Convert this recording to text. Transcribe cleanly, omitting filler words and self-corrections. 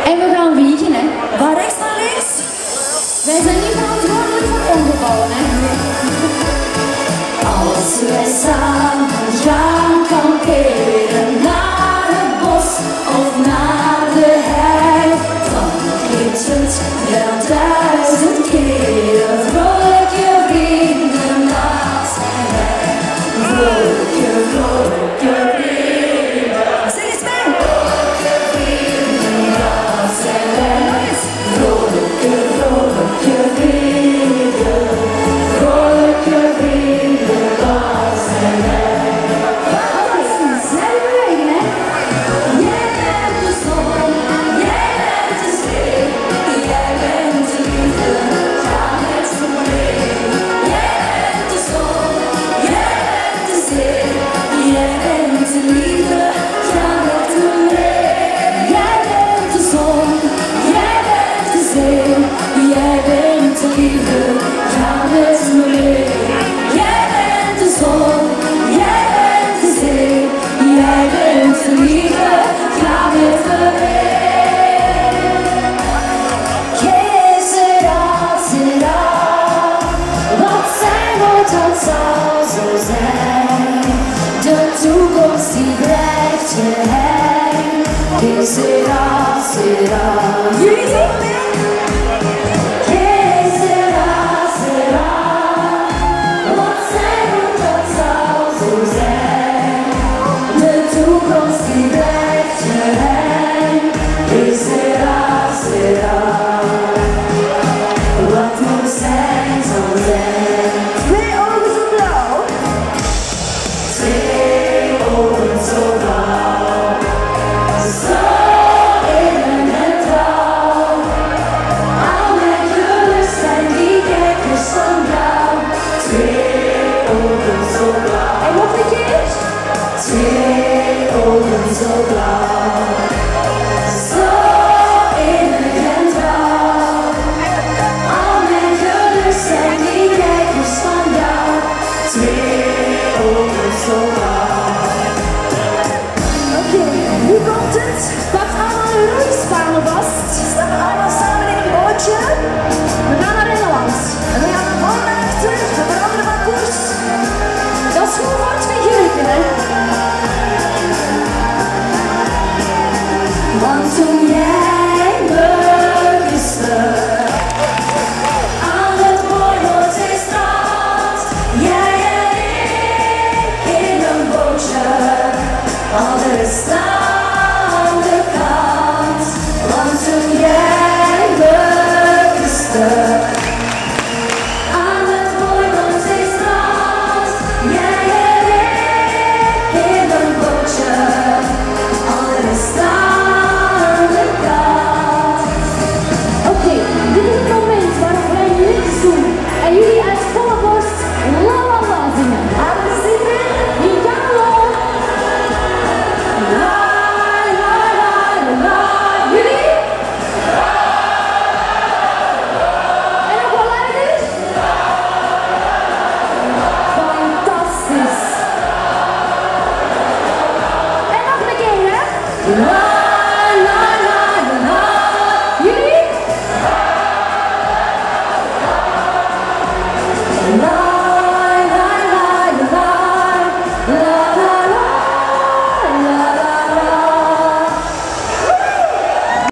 En we gaan wiegen, hè. Van rechts naar links. Wij zijn niet verantwoordelijk voor ongevallen, hè. Als wij samen gaan kamperen naar het bos of naar de hei, dan klinkt het wel 1000 keer. Vrolijke vrienden naast mij. Vrolijke, vrolijke vrienden. Zeg eens mee. Vrolijke vrienden naast mij. Vrolijke, vrolijke vrienden. Vrolijke vrienden naast mij. Snelle beweging, hè? Jij bent de zon, jij bent de zee, jij bent de liefde, ga met me mee. Jij bent de zon, jij bent de zee, jij bent de liefde, ga met me mee. Jij bent de zon, jij bent de zee, jij bent de liefde, ga met me mee. Jij bent de zon, jij bent de zee, jij bent de liefde, ga met me mee. Que sera, sera, wat zijn wordt, dat zal zo zijn. De toekomst die blijft geheim. Que sera, sera. Jullie zingen mee? Que sera, sera, wat zijn wordt, dat zal zo zijn. De toekomst die blijft geheim. Que sera, sera, wat moet zijn, zal zijn. Twee ogen zo blauw. Twee ogen zo blauw. Zo in en trouw. Al mijn geluk zijn die kijkers van jou. Twee ogen zo blauw. En nog een keer. Twee ogen zo blauw. Zo innig en trouw. Al mijn geluk zijn die kijkers van jou. Twee ogen zo blauw. Oké, nu komt het. Pak allemaal uw roeispanen vast. Stappen allemaal samen in een bootje. We gaan naar Engeland. En we gaan naar voor naar achter. We veranderen van koers. Dat is goed voor het figuurtje, hè. Want toen jij me kuste aan het Londerzeel, jij en ik in een bootje, al de rest aan de kant. Want toen jij me kuste